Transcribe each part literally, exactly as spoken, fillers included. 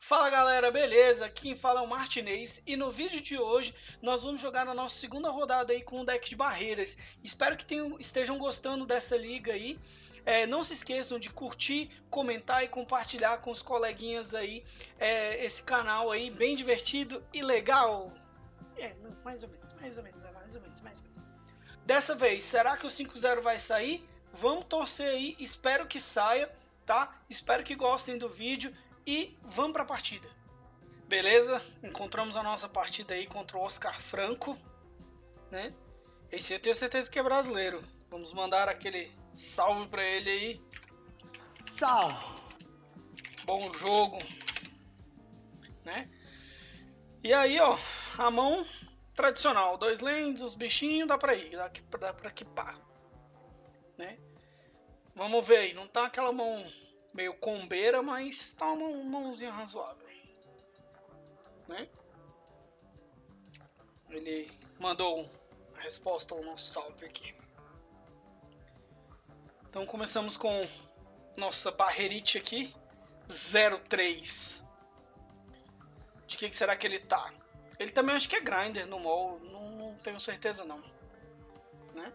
Fala galera, beleza? Quem fala é o Martinez e no vídeo de hoje nós vamos jogar na nossa segunda rodada aí com o deck de barreiras. Espero que tenham, estejam gostando dessa liga aí. É, não se esqueçam de curtir, comentar e compartilhar com os coleguinhas aí é, esse canal aí bem divertido e legal. É, não, mais ou menos, mais ou menos, mais ou menos, mais ou menos. Dessa vez, será que o cinco zero vai sair? Vamos torcer aí, espero que saia, tá? Espero que gostem do vídeo. E vamos para a partida. Beleza? Encontramos a nossa partida aí contra o Oscar Franco, né? Esse eu tenho certeza que é brasileiro. Vamos mandar aquele salve para ele aí. Salve! Bom jogo, né? E aí, ó, a mão tradicional, dois lands, os bichinhos, dá para ir, dá, dá para equipar, né? Vamos ver aí, não tá aquela mão meio combeira, mas tá uma mãozinha razoável, né? Ele mandou a resposta ao nosso salve aqui. Então começamos com nossa barreirite aqui, zero três. De que, que será que ele tá? Ele também acho que é grinder no mall, não, não tenho certeza não, né?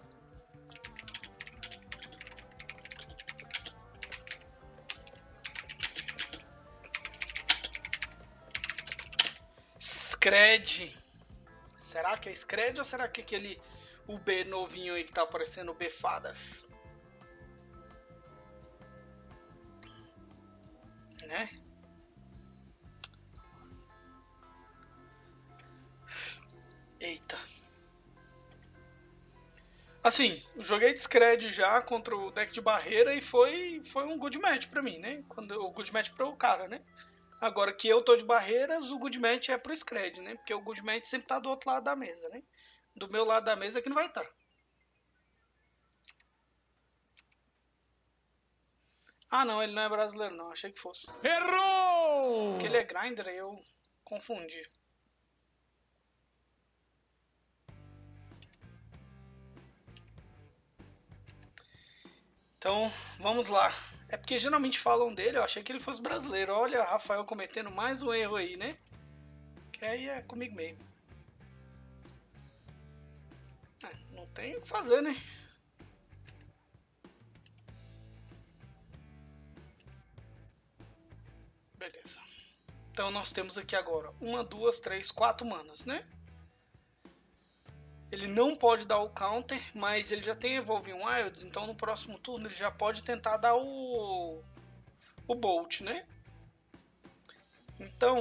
Scred. Será que é Scred ou será que é aquele U B novinho aí que tá aparecendo, o B Fadas? Né? Eita. Assim, eu joguei de Scred já contra o deck de barreira e foi, foi um good match pra mim, né? Quando, o good match pro cara, né? Agora que eu tô de barreiras, o good match é pro Scred, né? Porque o good match sempre tá do outro lado da mesa, né? Do meu lado da mesa que não vai estar. Tá. Ah, não, ele não é brasileiro não, achei que fosse. Errou! Porque ele é grinder, eu confundi. Então, vamos lá. É porque geralmente falam dele, eu achei que ele fosse brasileiro. Olha, Rafael cometendo mais um erro aí, né? Que aí é comigo mesmo. Ah, não tem o que fazer, né? Beleza. Então nós temos aqui agora uma, duas, três, quatro manas, né? Ele não pode dar o counter, mas ele já tem Evolving Wilds, então no próximo turno ele já pode tentar dar o, o Bolt, né? Então,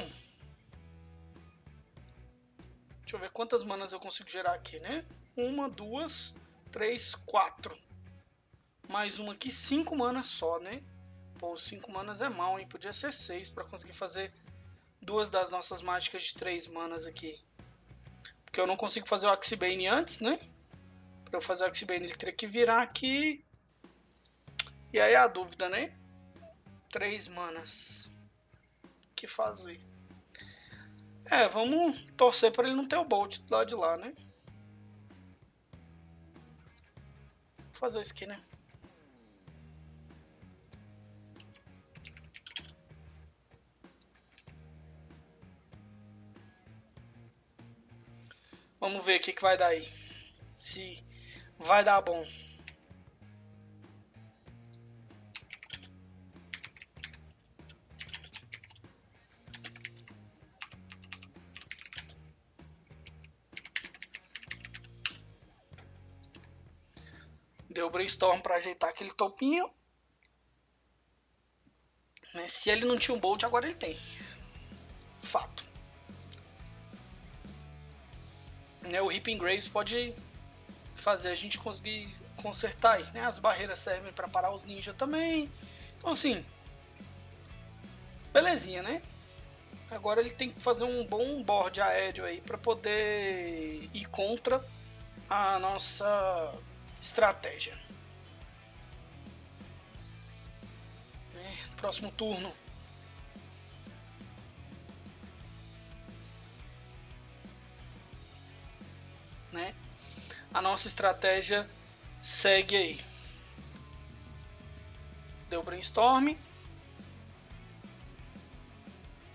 deixa eu ver quantas manas eu consigo gerar aqui, né? Uma, duas, três, quatro. Mais uma aqui, cinco manas só, né? Pô, cinco manas é mal, hein? Podia ser seis para conseguir fazer duas das nossas mágicas de três manas aqui. Porque eu não consigo fazer o Axibane antes, né? Para eu fazer o Axibane ele teria que virar aqui. E aí a dúvida, né? Três manas. O que fazer? É, vamos torcer para ele não ter o Bolt do lado de lá, né? Vou fazer isso aqui, né? Vamos ver o que, que vai dar aí. Se vai dar bom. Deu brainstorm para ajeitar aquele topinho. Né? Se ele não tinha um Bolt, agora ele tem. Fato. Né? O Ripping Grace pode fazer a gente conseguir consertar aí. Né? As barreiras servem para parar os ninjas também. Então assim, belezinha, né? Agora ele tem que fazer um bom board aéreo aí para poder ir contra a nossa estratégia. É, próximo turno. Né? A nossa estratégia segue aí. Deu brainstorm.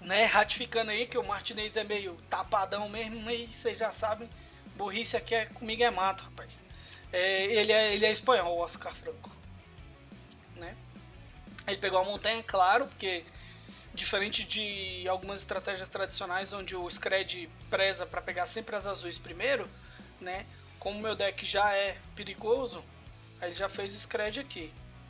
Né, ratificando aí que o Martinez é meio tapadão mesmo, e vocês já sabem, burrice aqui é comigo é mato, rapaz. É, ele, é, ele é espanhol, o Oscar Franco. Né? Ele pegou a montanha, claro, porque diferente de algumas estratégias tradicionais onde o Scred preza para pegar sempre as azuis primeiro, né? Como meu deck já é perigoso, aí ele já fez Scred aqui.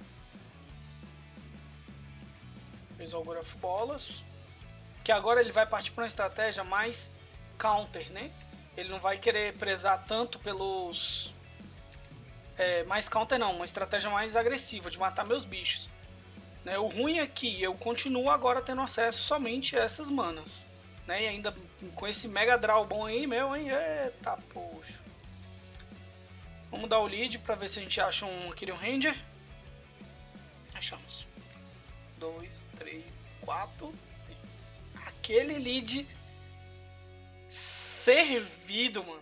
Fez o Algor of Bolas. Que agora ele vai partir para uma estratégia mais counter, né? Ele não vai querer prezar tanto pelos... É, mais counter não, uma estratégia mais agressiva, de matar meus bichos. Né? O ruim é que eu continuo agora tendo acesso somente a essas manas. Né? E ainda com esse Mega Draw bom aí, meu, hein? Eita, poxa. Vamos dar o lead para ver se a gente acha um Kyrian Ranger. Achamos. Dois, três, quatro... Aquele lead servido, mano.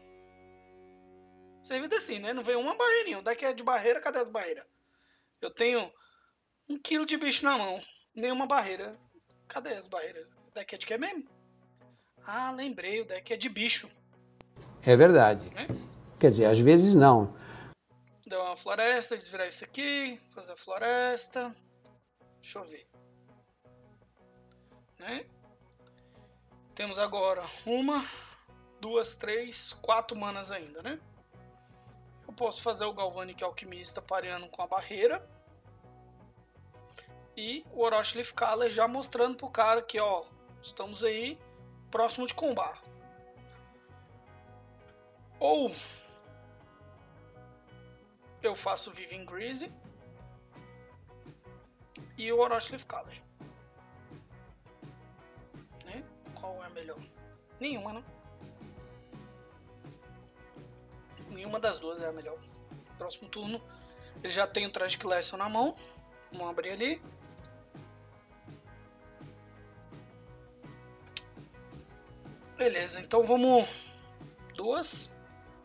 Servido assim, né? Não veio uma barreirinha. O deck é de barreira, cadê as barreiras? Eu tenho um quilo de bicho na mão. Nenhuma barreira. Cadê as barreiras? O deck é de que mesmo? Ah, lembrei. O deck é de bicho. É verdade. Né? Quer dizer, às vezes não. Deu uma floresta, desvirar isso aqui. Fazer a floresta. Deixa eu ver. Né? Temos agora uma, duas, três, quatro manas ainda, né? Eu posso fazer o Galvanic Alquimista pareando com a barreira. E o Orochi Leafcaller já mostrando pro cara que, ó, estamos aí próximo de combar. Ou eu faço Viving Grease e o Orochi Leafcaller. Qual é a melhor? Nenhuma, né? Nenhuma das duas é a melhor. Próximo turno, ele já tem o Tragic Lesson na mão. Vamos abrir ali. Beleza, então vamos... Duas.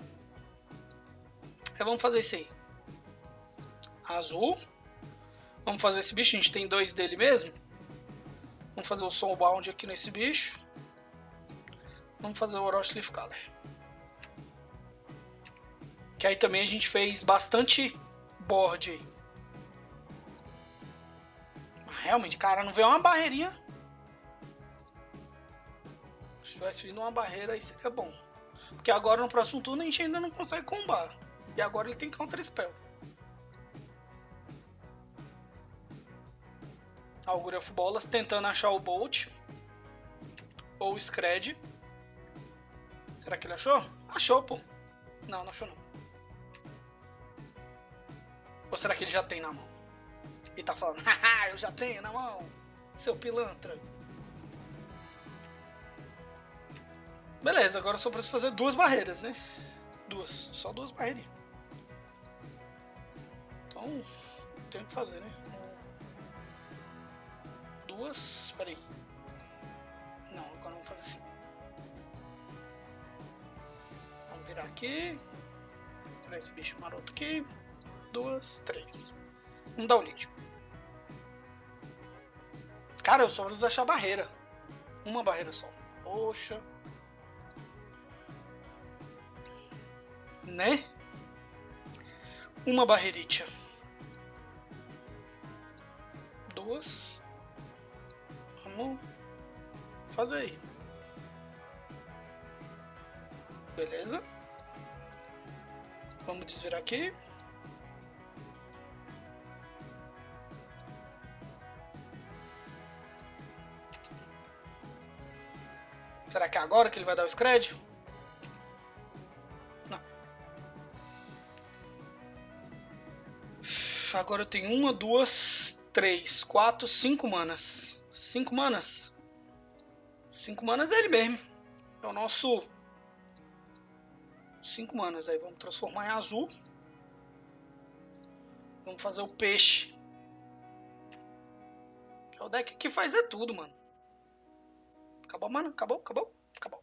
É, vamos fazer isso aí. Azul. Vamos fazer esse bicho, a gente tem dois dele mesmo. Vamos fazer o Soulbound aqui nesse bicho. Vamos fazer o Orochi Leafcaller. Que aí também a gente fez bastante board aí. Realmente, cara, não veio uma barreirinha. Se tivesse vindo uma barreira aí seria bom. Porque agora no próximo turno a gente ainda não consegue combar. E agora ele tem Counter Spell. Augur of Bolas tentando achar o Bolt. Ou o Scred. Será que ele achou? Achou, pô. Não, não achou não. Ou será que ele já tem na mão? E tá falando, haha, eu já tenho na mão, seu pilantra. Beleza, agora só preciso fazer duas barreiras, né? Duas, só duas barreiras. Então, tenho que fazer, né? Duas, espera aí. Não, agora vamos fazer assim. Vamos virar aqui. Tirar esse bicho maroto aqui. Duas, três. Vamos dar o lead. Cara, eu só preciso achar a barreira. Uma barreira só. Poxa. Né? Uma barreirita. Duas. Vamos fazer aí. Beleza. Vamos desvirar aqui. Será que é agora que ele vai dar o Scred? Não. Agora eu tenho uma, duas, três, quatro, cinco manas. Cinco manas? Cinco manas dele mesmo. É o nosso... Cinco manas. Aí vamos transformar em azul. Vamos fazer o peixe. É o deck que faz é tudo, mano. Acabou, mano. Acabou, acabou, acabou.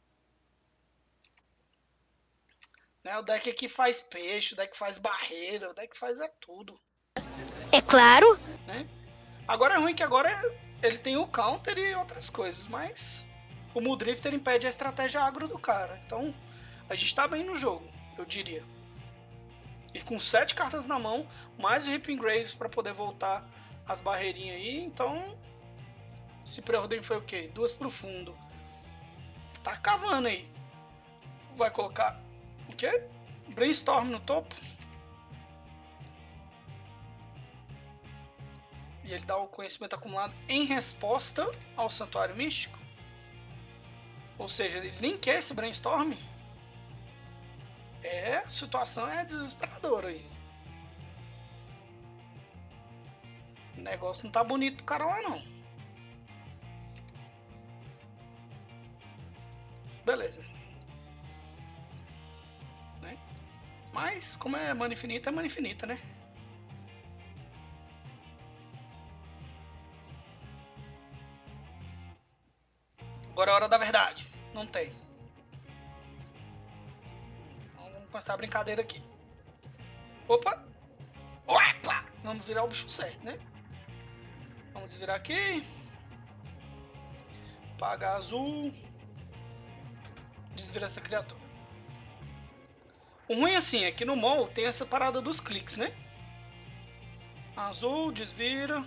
Né? O deck que faz peixe, o deck que faz barreira, o deck que faz é tudo. É claro. Né? Agora é ruim que agora ele tem o counter e outras coisas, mas o Muldrifter impede a estratégia agro do cara. Então, a gente tá bem no jogo, eu diria. E com sete cartas na mão, mais o Reaping Graves para poder voltar as barreirinhas aí, então... Esse Preordain foi o quê? Duas pro fundo. Tá cavando aí. Vai colocar o quê? Brainstorm no topo. E ele dá o conhecimento acumulado em resposta ao Santuário Místico. Ou seja, ele nem quer esse Brainstorm. É, a situação é desesperadora aí. O negócio não tá bonito pro cara lá não. Beleza. Né? Mas, como é mana infinita, é mana infinita, né? Agora é a hora da verdade. Não tem. Então, vamos começar a brincadeira aqui. Opa! Opa! Vamos virar o bicho certo, né? Vamos desvirar aqui. Paga azul. Desvira essa criatura. O ruim assim é que no mall tem essa parada dos cliques, né? Azul, desvira.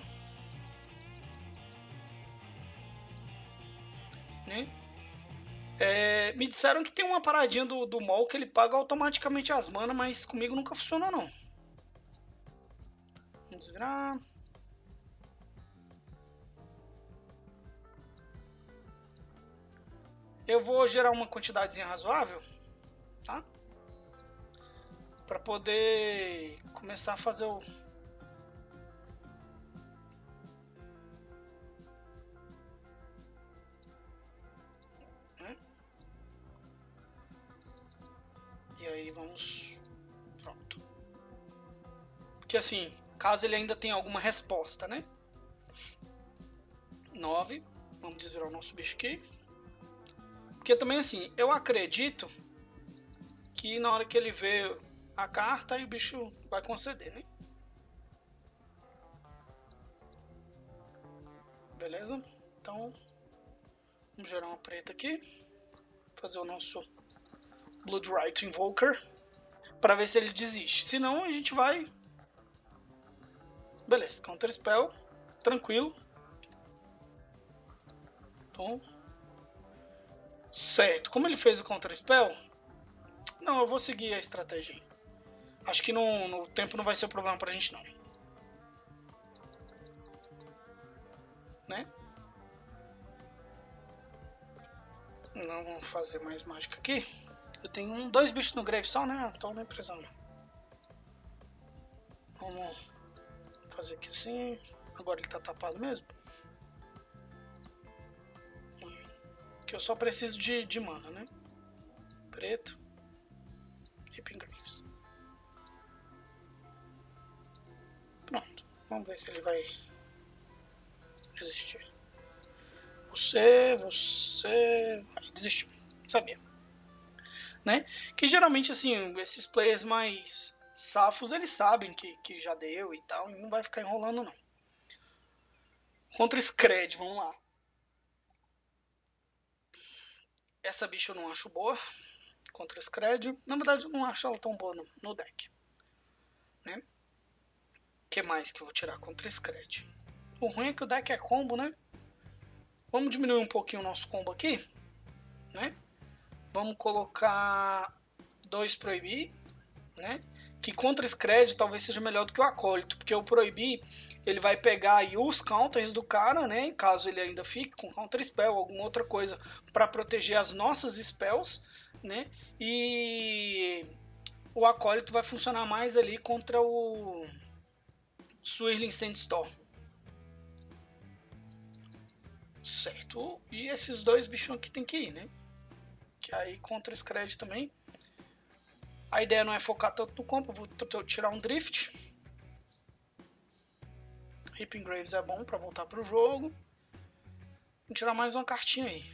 Né? É, me disseram que tem uma paradinha do, do mall que ele paga automaticamente as manas, mas comigo nunca funcionou não. Vamos desvirar. Eu vou gerar uma quantidadezinha razoável, tá? Para poder começar a fazer o... Né? E aí vamos... Pronto. Porque assim, caso ele ainda tenha alguma resposta, né? nove. Vamos desvirar o nosso bicho aqui. Porque também assim, eu acredito que na hora que ele vê a carta, aí o bicho vai conceder, né? Beleza? Então, vamos gerar uma preta aqui. Fazer o nosso Bloodrite Invoker. Pra ver se ele desiste. Se não, a gente vai... Beleza, Counter Spell. Tranquilo. Então... Certo, como ele fez o Counter Spell, não, eu vou seguir a estratégia. Acho que no, no tempo não vai ser problema pra gente não. Né? Não vamos fazer mais mágica aqui. Eu tenho um, dois bichos no grave só, né? Então não é pressão não. Vamos fazer aqui assim. Agora ele tá tapado mesmo. Que eu só preciso de, de mana, né? Preto. Reaping Graves. Pronto. Vamos ver se ele vai desistir. Você, você... Vai, desistiu. Sabia. Né? Que geralmente, assim, esses players mais safos, eles sabem que, que já deu e tal. E não vai ficar enrolando, não. Contra Scred, vamos lá. Essa bicha eu não acho boa contra Scred. Na verdade eu não acho ela tão boa no, no deck. Né? O que mais que eu vou tirar contra Scred? O ruim é que o deck é combo, né? Vamos diminuir um pouquinho o nosso combo aqui. Né? Vamos colocar dois Proibir. Né? Que contra Scred talvez seja melhor do que o Acólito. Porque o Proibir ele vai pegar aí os counters do cara, né? Caso ele ainda fique com Counter Spell, alguma outra coisa para proteger as nossas spells, né? E o Acólito vai funcionar mais ali contra o Swirling Sandstorm. Certo. E esses dois bichos aqui tem que ir, né? Que aí contra Scred também. A ideia não é focar tanto no combo, vou tirar um Drift. Reaping Graves é bom para voltar para o jogo. Vou tirar mais uma cartinha aí.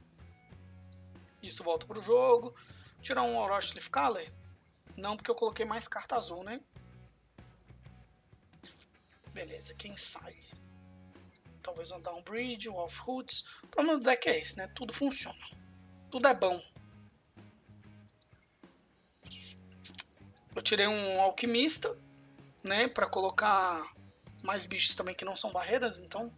Isso volta para o jogo. Vou tirar um Orochi Leafcaller. Não, porque eu coloquei mais carta azul, né? Beleza, quem sai? talvez um Downbridge, um Off-Roots. O problema do deck é esse, né? Tudo funciona. Tudo é bom. Eu tirei um Alquimista, né? Pra colocar mais bichos também que não são barreiras, então...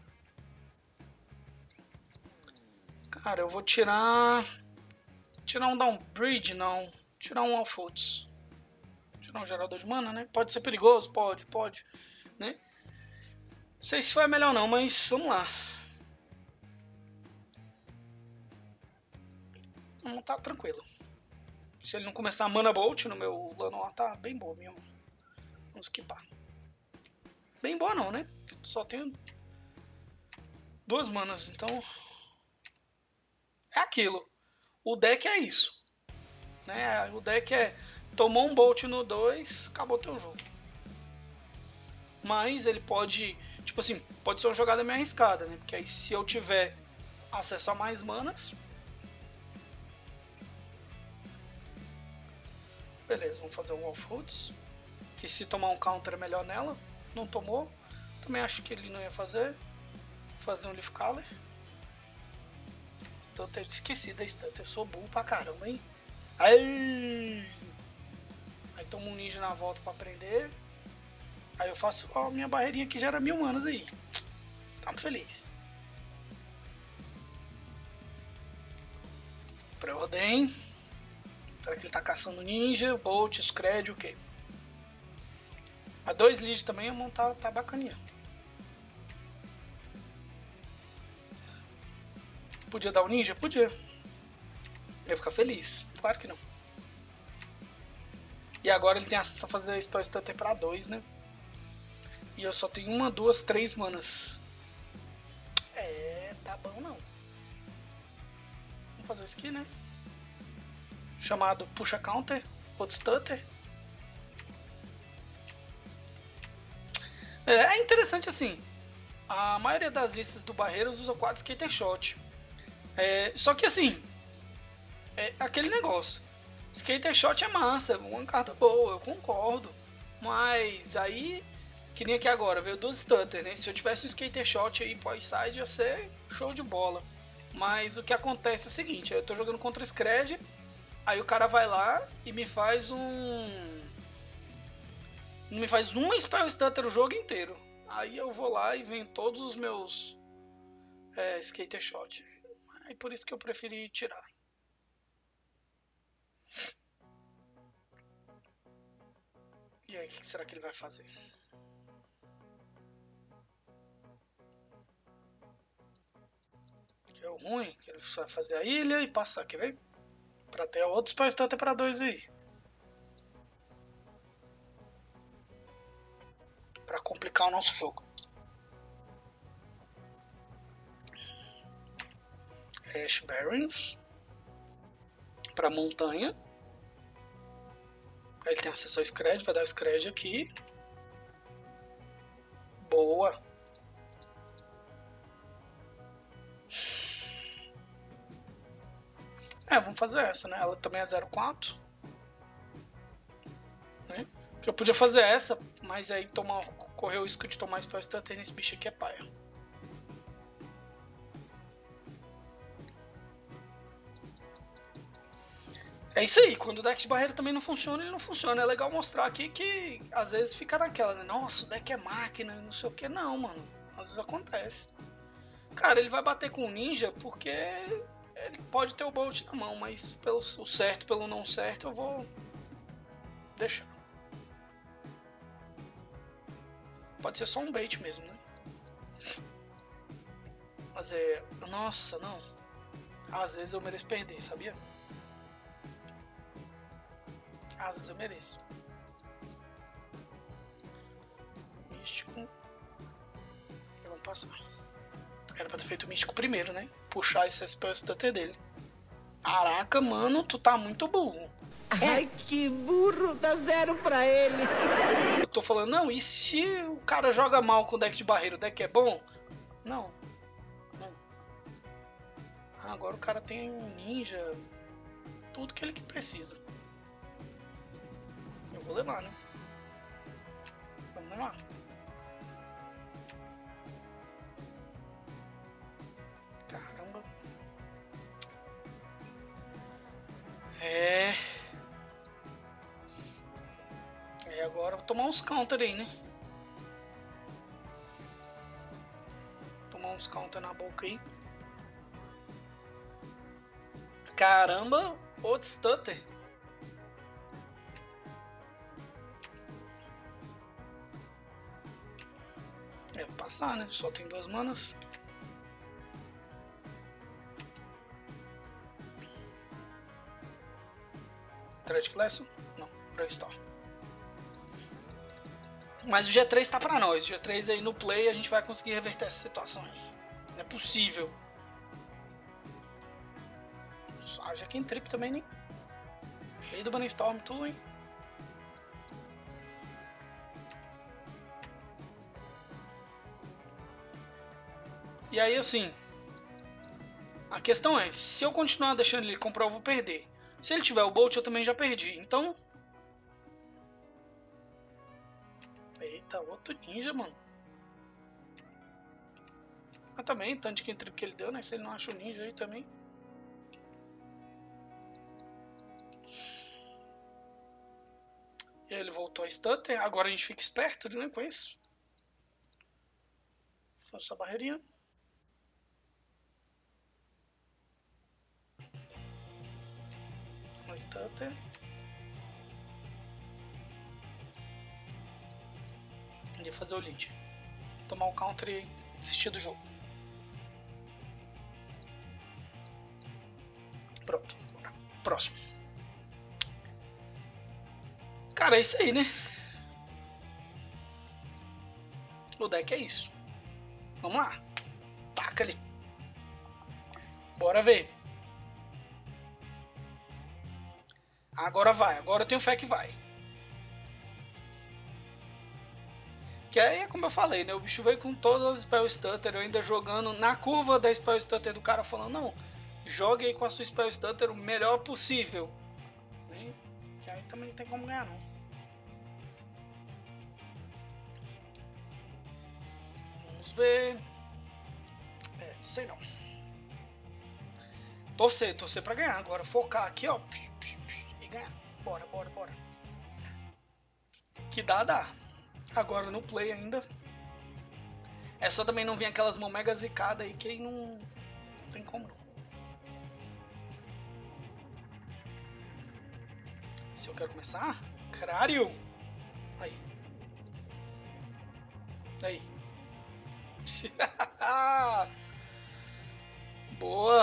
Cara, eu vou tirar... Tirar um Downbridge, não. Tirar um Off-Roots. Tirar um gerador de mana, né? Pode ser perigoso? Pode, pode. Né? Não sei se foi melhor não, mas vamos lá. Vamos tá tranquilo. Se ele não começar a Mana Bolt no meu Lanoir, tá bem boa mesmo. Vamos skipar. Bem boa não, né? Só tenho duas manas, então... É aquilo. O deck é isso. Né? O deck é... Tomou um Bolt no dois, acabou teu jogo. Mas ele pode... Tipo assim, pode ser uma jogada meio arriscada, né? Porque aí se eu tiver acesso a mais mana... Beleza, vamos fazer um Off-Roots. Que se tomar um counter é melhor nela. Não tomou. Também acho que ele não ia fazer. Vou fazer um Leaf Caller. Stunter, esqueci da Stunter. Eu sou burro pra caramba, hein? Aí, aí toma um ninja na volta pra prender. Aí eu faço a minha barreirinha que gera mil manas aí. Tá feliz. Preordem. Será que ele tá caçando ninja? Bolt, Scred, o quê? A dois lead também a mão tá, tá bacaninha. Podia dar o ninja? Podia. Eu ia ficar feliz. Claro que não. E agora ele tem acesso a fazer Spell Stutter pra dois, né? E eu só tenho uma, duas, três manas. É, tá bom não. Vamos fazer isso aqui, né? Chamado Puxa Counter, outro Stutter. É, é interessante assim. A maioria das listas do Barreiros usa quatro Skater Shot. É, só que assim, é aquele negócio. Skater Shot é massa, uma carta boa, eu concordo. Mas aí, que nem aqui agora, veio duas Stutter, né? Se eu tivesse um Skater Shot aí pós-side ia ser show de bola. Mas o que acontece é o seguinte, eu tô jogando contra Scred, aí o cara vai lá e me faz um... me faz um Spell Stutter o jogo inteiro. Aí eu vou lá e venho todos os meus é, Skater Shot. É por isso que eu preferi tirar. E aí, o que será que ele vai fazer? Que é o ruim, que ele vai fazer a ilha e passar, quer ver? Pra ter outros Spell Stutter pra dois aí. Pra complicar o nosso jogo. Ash Barrens. Pra montanha. Aí ele tem acesso ao Scred, vai dar o Scred aqui. Boa. É, vamos fazer essa, né? Ela também é zero quatro. Né? Que eu podia fazer essa, mas aí tomar, correr o risco de tomar Spell Stutter nesse bicho aqui é paia. É isso aí, quando o deck de barreira também não funciona, ele não funciona. É legal mostrar aqui que às vezes fica naquela, né? Nossa, o deck é máquina, não sei o que. Não, mano. Às vezes acontece. Cara, ele vai bater com o ninja porque ele pode ter o Bolt na mão, mas pelo o certo, pelo não certo, eu vou deixar. Pode ser só um bait mesmo, né? Mas é... Nossa, não. Às vezes eu mereço perder, sabia? Às vezes eu mereço. Místico. Vamos passar. Era pra ter feito o místico primeiro, né? Puxar esse Spell Stutter dele. Caraca, mano, tu tá muito burro. Ai, que burro, dá zero pra ele. Eu tô falando, não, e se o cara joga mal com o deck de barreira, o deck é bom? Não. Não. Ah, agora o cara tem um ninja. Tudo que ele que precisa. Eu vou levar, né? Vamos levar. tomar uns counter aí, né? Tomar uns counter na boca aí. Caramba, outro stutter. É, vou passar, né? Só tem duas manas. Thread Class? Não, Brainstorm. Mas o G três tá pra nós. O G três aí no play a gente vai conseguir reverter essa situação aí. Não é possível. Ah, já que em trip também, né? Rei do Brainstorm, tu, hein? E aí, assim, a questão é, se eu continuar deixando ele comprar, eu vou perder. Se ele tiver o Bolt, eu também já perdi. Então... Eita, outro ninja, mano. Mas também, tanto de que trip que ele deu, né? Se ele não acha o ninja aí também. E aí ele voltou a stutter. Agora a gente fica esperto, né, com isso. Faço essa barreirinha. Um stutter. E fazer o lead. Tomar o counter e desistir do jogo. Pronto, bora. Próximo. Cara, é isso aí, né? O deck é isso. Vamos lá. Taca ali. Bora ver. Agora vai. Agora eu tenho fé que vai. Que aí é como eu falei, né? O bicho veio com todas as Spell Stutter. Eu ainda jogando na curva da Spell Stutter do cara falando, não, jogue aí com a sua Spell Stutter o melhor possível. Né? Que aí também não tem como ganhar, não. Vamos ver. É, sei não. Torcer, torcer pra ganhar. Agora focar aqui, ó. E ganhar. Bora, bora, bora. Que dá, dá. Agora no play ainda. É só também não vir aquelas mão mega zicadas aí que aí não, não tem como não. Se eu quero começar. Caralho! Aí. Aí. Boa!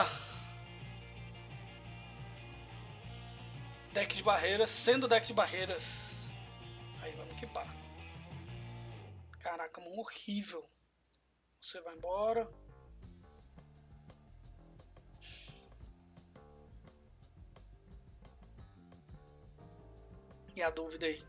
Deck de barreiras, sendo deck de barreiras. Aí vamos que pá. Caraca, mão horrível. Você vai embora. E a dúvida aí?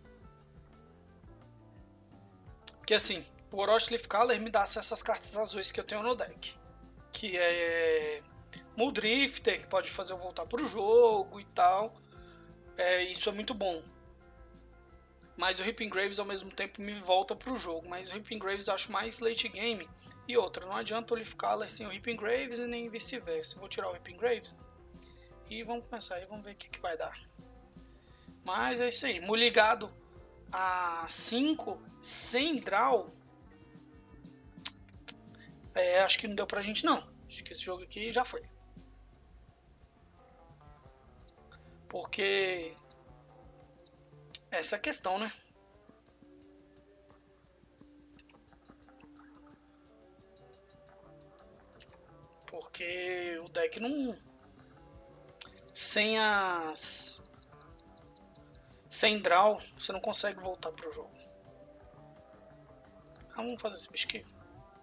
Porque assim, o Orochi Leaf Color me dá acesso às cartas azuis que eu tenho no deck. Que é Muldrifter, que pode fazer eu voltar pro jogo e tal. É, isso é muito bom. Mas o Reaping Graves ao mesmo tempo me volta pro jogo. Mas o Reaping Graves eu acho mais late game. E outra, não adianta o Leaf Color sem o Reaping Graves e nem vice-versa. Vou tirar o Reaping Graves. E vamos começar aí, vamos ver o que, que vai dar. Mas é isso aí. Muligado a cinco sem draw. É, acho que não deu pra gente não. Acho que esse jogo aqui já foi. Porque essa é a questão, né? Porque o deck não... Sem as... Sem draw, você não consegue voltar pro jogo. Ah, vamos fazer esse bicho aqui.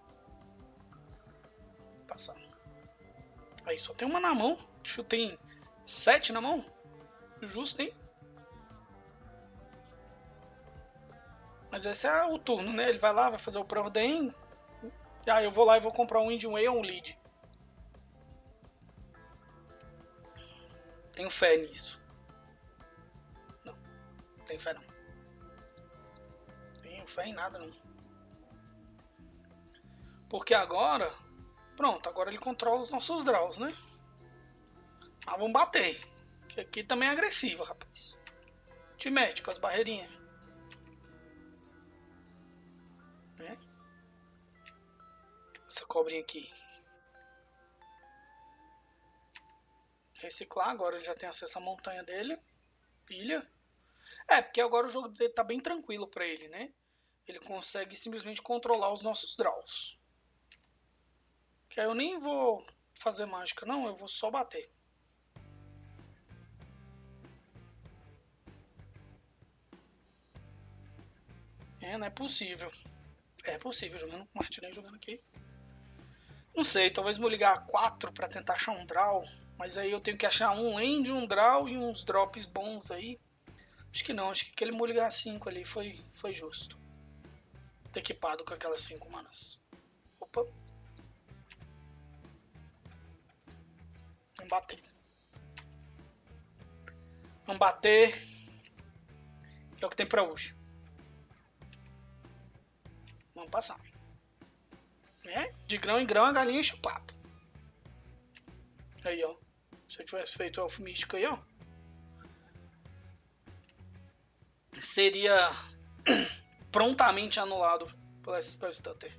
Passar. Aí, só tem uma na mão. Acho que tem sete na mão. Justo, hein? Mas esse é o turno, né? Ele vai lá, vai fazer o Preordain. Ah, eu vou lá e vou comprar um Indian Way ou um Lead. Tenho fé nisso. Não, não tenho fé não. Tenho fé em nada não. Porque agora... Pronto, agora ele controla os nossos draws, né? Mas vamos bater. Que aqui também é agressivo, rapaz. Te mete com as barreirinhas. cobrinha aqui. Reciclar, agora ele já tem acesso à montanha dele. Pilha. É, porque agora o jogo dele tá bem tranquilo pra ele, né? Ele consegue simplesmente controlar os nossos draws. Que aí eu nem vou fazer mágica não, eu vou só bater. É, não é possível. É possível, jogando com o Martinez jogando aqui. Não sei, talvez vou ligar a quatro pra tentar achar um draw. Mas aí eu tenho que achar um land, um draw e uns drops bons aí. Acho que não, acho que aquele ligar a cinco ali foi, foi justo. Tô equipado com aquelas cinco manas. Opa. Vamos bater. Vamos bater. Que é o que tem pra hoje. Vamos passar. É? De grão em grão a galinha enche o papo. Aí, ó. Se eu tivesse feito o elfo místico aí, ó. Seria prontamente anulado pelo Spell Stutter.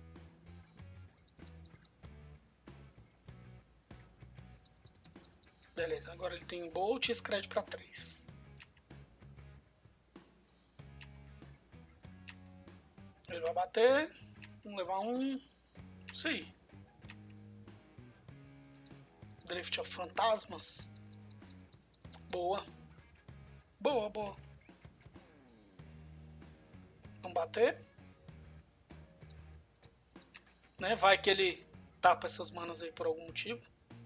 Beleza, agora ele tem Bolt e Scred pra três. Ele vai bater. Vamos levar um. Isso aí. Drift of Fantasmas. Boa. Boa, boa. Vamos bater. Né? Vai que ele tapa essas manas aí por algum motivo.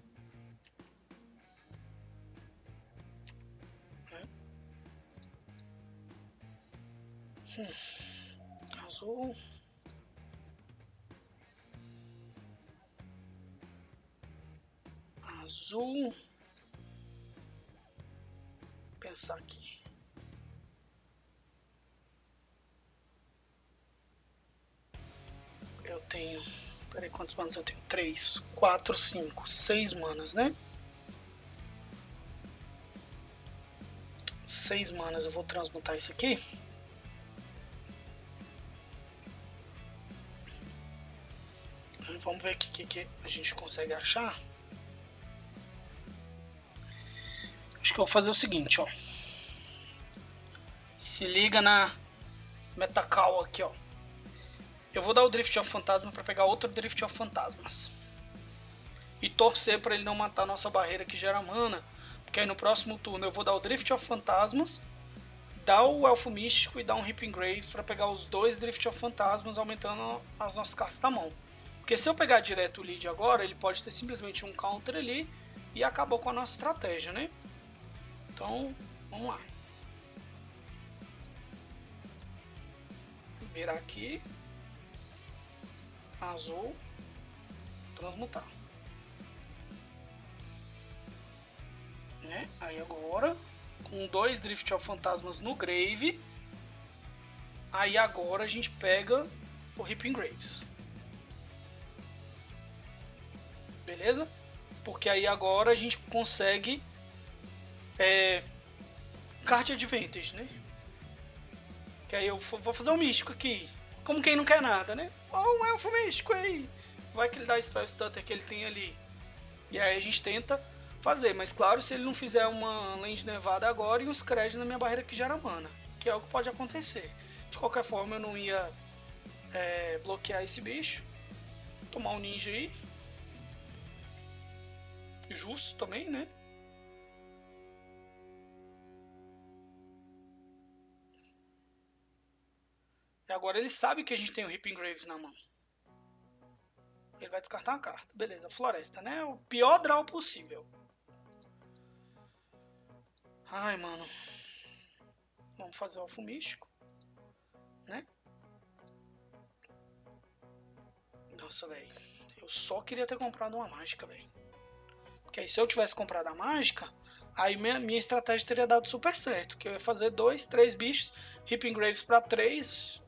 Né? Hum. Azul. Azul. Vou pensar aqui. Eu tenho... Peraí, quantos manas eu tenho? três, quatro, cinco, seis manas, né? seis manas. Eu vou transmutar isso aqui. Vamos ver o que, que a gente consegue achar. Acho que eu vou fazer o seguinte, ó. Se liga na Metacal aqui, ó. Eu vou dar o Drift of Fantasma para pegar outro Drift of Fantasmas. E torcer para ele não matar a nossa barreira que gera mana. Porque aí no próximo turno eu vou dar o Drift of Fantasmas, dar o Elfo Místico e dar um Ripping Graves para pegar os dois Drift of Fantasmas, aumentando as nossas cartas da mão. Porque se eu pegar direto o lead agora, ele pode ter simplesmente um counter ali e acabou com a nossa estratégia, né? Então, vamos lá. Virar aqui. Azul. Transmutar. Né? Aí agora, com dois Drift of Fantasmas no Grave, aí agora a gente pega o Ripping Graves. Beleza? Porque aí agora a gente consegue é, Card Advantage, né? Que aí eu vou fazer um místico aqui. Como quem não quer nada, né? Ó, oh, um elfo místico aí. Vai que ele dá Spell Stutter que ele tem ali. E aí a gente tenta fazer. Mas claro, se ele não fizer uma Land Nevada agora e uns créditos na minha barreira que gera mana. Que é o que pode acontecer. De qualquer forma eu não ia é, bloquear esse bicho. Tomar um ninja aí. Justo também, né? E agora ele sabe que a gente tem o Ripping Graves na mão. Ele vai descartar uma carta. Beleza, floresta, né? O pior draw possível. Ai, mano. Vamos fazer o elfo místico. Né? Nossa, velho. Eu só queria ter comprado uma mágica, velho. Porque aí se eu tivesse comprado a mágica, aí minha, minha estratégia teria dado super certo. Que eu ia fazer dois, três bichos. Ripping Graves pra três.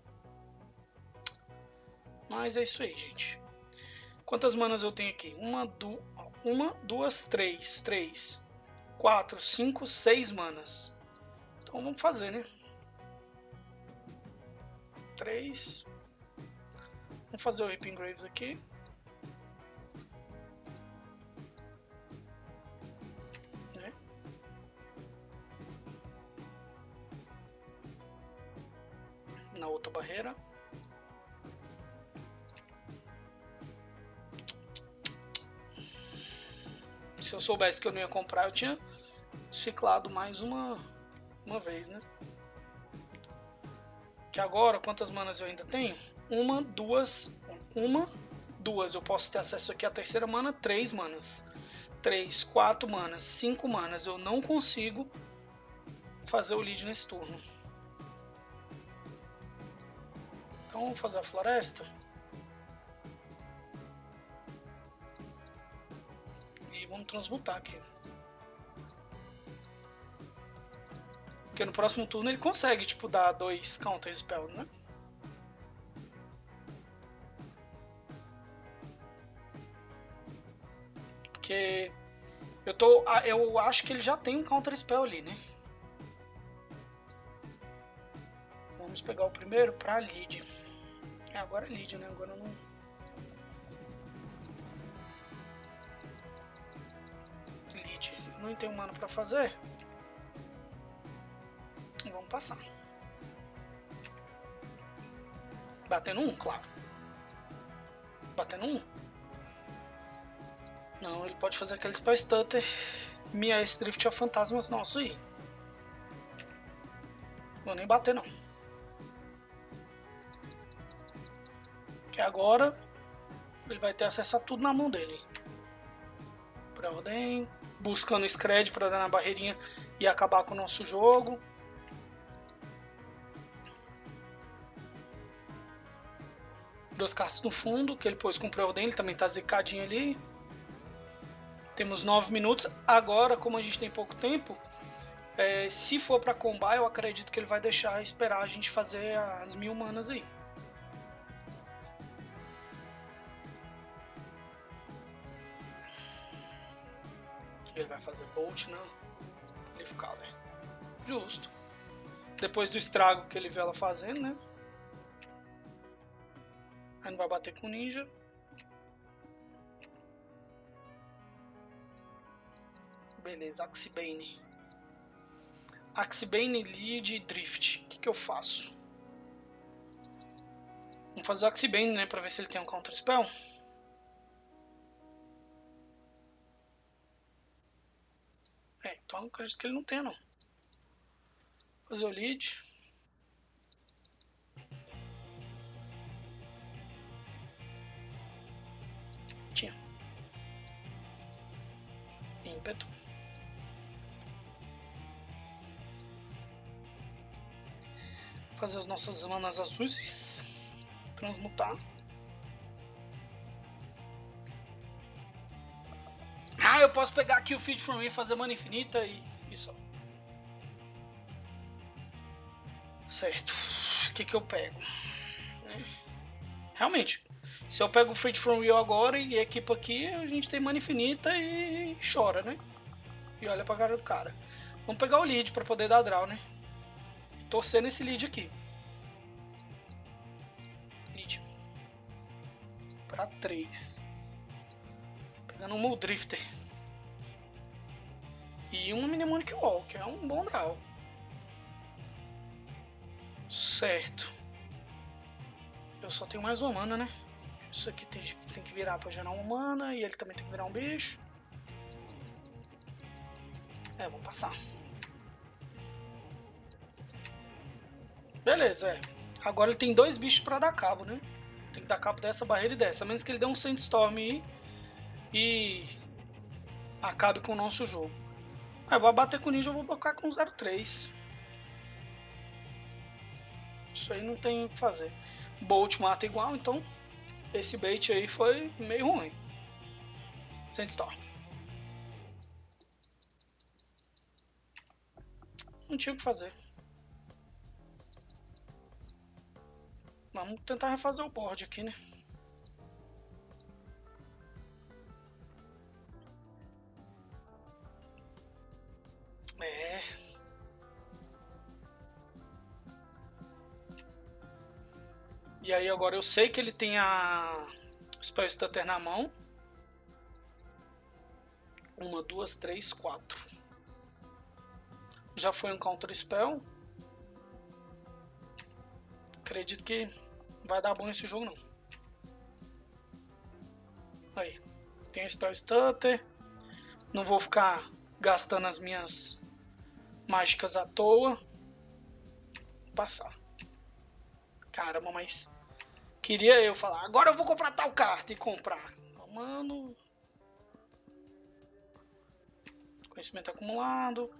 Mas é isso aí, gente. Quantas manas eu tenho aqui? Uma, du uma duas, três. Três. Quatro, cinco, seis manas. Então vamos fazer, né? Três. Vamos fazer o Ripping Graves aqui. na outra barreira. Se eu soubesse que eu não ia comprar, eu tinha ciclado mais uma, uma vez, né? Que agora, quantas manas eu ainda tenho? Uma, duas, uma, duas. Eu posso ter acesso aqui à terceira mana, três manas. Três, quatro manas, cinco manas. Eu não consigo fazer o lead nesse turno. Então vamos fazer a floresta. E vamos transmutar aqui. Porque no próximo turno ele consegue, tipo, dar dois counter spells, né? Porque eu tô, eu acho que ele já tem um counter spell ali, né? Vamos pegar o primeiro pra lead. É, agora é lead, né? Agora eu não... Lead. Eu não tenho mana pra fazer. E vamos passar. Batendo um, claro. Batendo um. Não, ele pode fazer aquele spell stutter. Minha Drift a fantasmas nosso aí. Vou nem bater não. Que agora ele vai ter acesso a tudo na mão dele. Pra ordem. Buscando o Scred pra dar na barreirinha e acabar com o nosso jogo. Duas cartas no fundo, que ele pôs com o Preordem, ele também tá zicadinho ali. Temos nove minutos. Agora, como a gente tem pouco tempo, é, se for pra combar, eu acredito que ele vai deixar esperar a gente fazer as mil manas aí. Ele vai fazer Bolt na Leaf Color. Justo. Depois do estrago que ele vê ela fazendo, né? Aí não vai bater com o ninja. Beleza, Axebane. Axebane, lead, drift. O que, que eu faço? Vamos fazer o Axebane, né? Pra ver se ele tem um counter spell. É, então eu acredito que ele não tem, não. Fazer o lead. Tinha. Ímpeto. Fazer as nossas manas azuis. Transmutar. Ah, eu posso pegar aqui o Feed From Me, fazer mana infinita e isso. Certo. O que que eu pego? Realmente, se eu pego o Feed From You agora e equipo aqui, a gente tem mana infinita e chora, né? E olha pra cara do cara. Vamos pegar o lead pra poder dar draw, né? Torcer nesse lead aqui. Lead. Pra três. Pegando um Muldrifter. E um Mnemonic Wall, que é um bom draw. Certo. Eu só tenho mais uma mana, né? Isso aqui tem, tem que virar pra gerar uma mana. E ele também tem que virar um bicho. É, vamos passar. Beleza, é. Agora ele tem dois bichos pra dar cabo, né? Tem que dar cabo dessa barreira e dessa. A menos que ele dê um Sandstorm aí e acabe com o nosso jogo. Ah, eu vou bater com o ninja, eu vou bloquear com zero três. Isso aí não tem o que fazer. Bolt mata igual, então esse bait aí foi meio ruim. Sandstorm. Não tinha o que fazer. Vamos tentar refazer o board aqui, né? É. E aí agora eu sei que ele tem a Spell Stutter na mão. Uma, duas, três, quatro. Já foi um Counter Spell. acredito que não vai dar bom esse jogo não. Aí, tem o Spell Stutter. Não vou ficar gastando as minhas mágicas à toa. Vou passar. Caramba, mas queria eu falar, agora eu vou comprar tal carta e comprar. Mano. Conhecimento acumulado.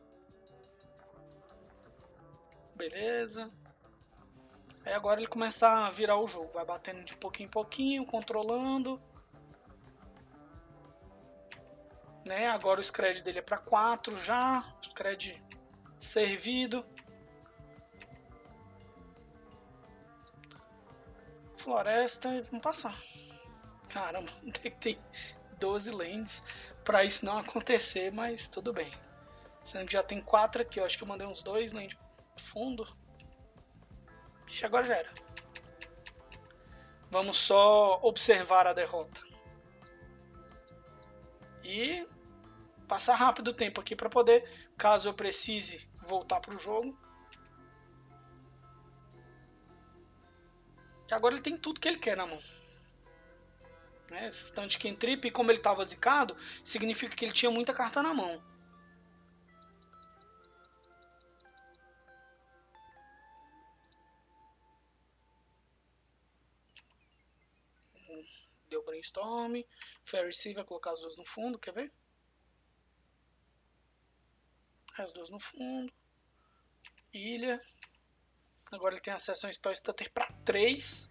Beleza. Aí agora ele começa a virar o jogo. Vai batendo de pouquinho em pouquinho, controlando. Né? Agora o scred dele é para quatro já. Scred servido. Floresta, vamos passar. Caramba, tem que ter doze lands para isso não acontecer, mas tudo bem. Sendo que já tem quatro aqui, eu acho que eu mandei uns dois land fundo. Ixi, agora já era. Vamos só observar a derrota. E passar rápido o tempo aqui para poder, caso eu precise voltar para o jogo. Que agora ele tem tudo que ele quer na mão. Né? Esse stand de Kentrip, como ele estava zicado, significa que ele tinha muita carta na mão. Deu Brainstorm. Fairy Sea vai colocar as duas no fundo, quer ver? As duas no fundo. Ilha. Agora ele tem acesso a um Spell Stutter para três.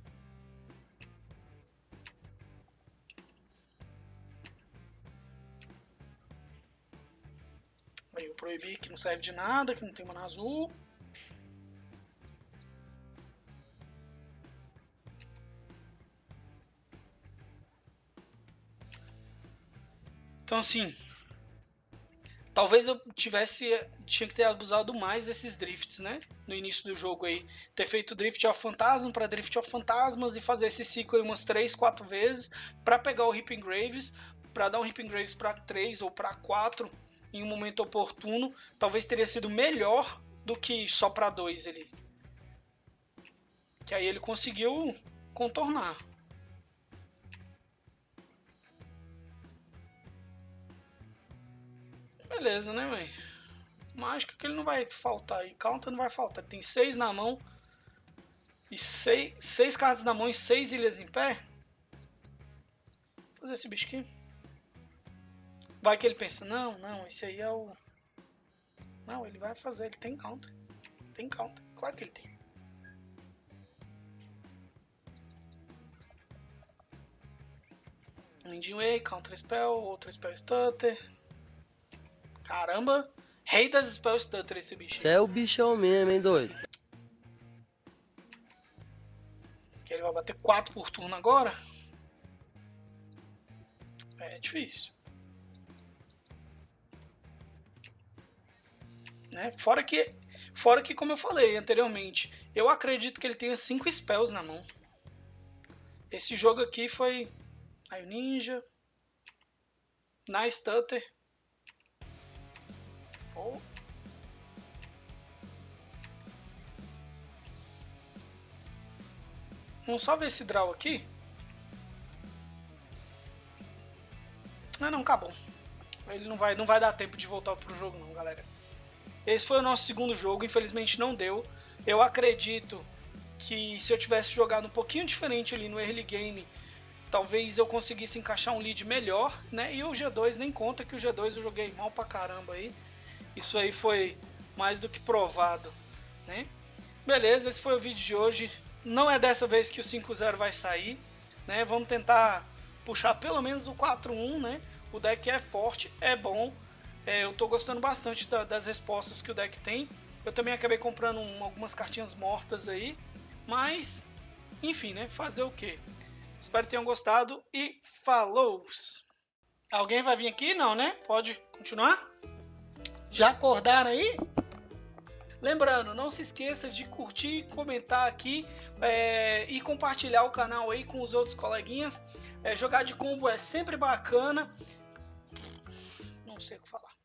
Aí o Proibir, que não serve de nada, que não tem mana azul. Então assim, talvez eu tivesse, tinha que ter abusado mais desses drifts, né? No início do jogo aí, ter feito Drift of Phantasm para Drift of Phantasmas e fazer esse ciclo aí umas três, quatro vezes para pegar o Ripping Graves, para dar um Ripping Graves para três ou para quatro em um momento oportuno, talvez teria sido melhor do que só para dois ali. Que aí ele conseguiu contornar. Beleza, né, velho? Mágica que ele não vai faltar. E counter não vai faltar. Ele tem seis na mão. E seis, seis cartas na mão e seis ilhas em pé. Vou fazer esse bicho aqui. Vai que ele pensa, não, não, esse aí é o... Não, ele vai fazer, ele tem counter. Tem counter, claro que ele tem. Ending Way, Counter Spell, outra Spell Stutter. Caramba, rei das Spell Stutter esse bicho. Você é o bichão mesmo, hein, doido? Que ele vai bater quatro por turno agora. É difícil. Né? Fora que, fora que, como eu falei anteriormente, eu acredito que ele tenha cinco spells na mão. Esse jogo aqui foi aí o Ninja, Nice Stutter. Oh. Vamos só ver esse draw aqui. Ah, não, acabou. Ele não vai, não vai dar tempo de voltar pro jogo não, galera. Esse foi o nosso segundo jogo, infelizmente não deu. Eu acredito que se eu tivesse jogado um pouquinho diferente ali no early game, talvez eu conseguisse encaixar um lead melhor, né? E o G dois nem conta que o G dois eu joguei mal pra caramba aí. Isso aí foi mais do que provado, né? Beleza, esse foi o vídeo de hoje. Não é dessa vez que o cinco zero vai sair, né? Vamos tentar puxar pelo menos o quatro um, né? O deck é forte, é bom. É, eu tô gostando bastante da, das respostas que o deck tem. Eu também acabei comprando um, algumas cartinhas mortas aí. Mas, enfim, né? Fazer o quê? Espero que tenham gostado e falou! Alguém vai vir aqui? Não, né? Pode continuar? Já acordaram aí? Lembrando, não se esqueça de curtir, comentar aqui é, e compartilhar o canal aí com os outros coleguinhas. É, jogar de combo é sempre bacana. Não sei o que falar.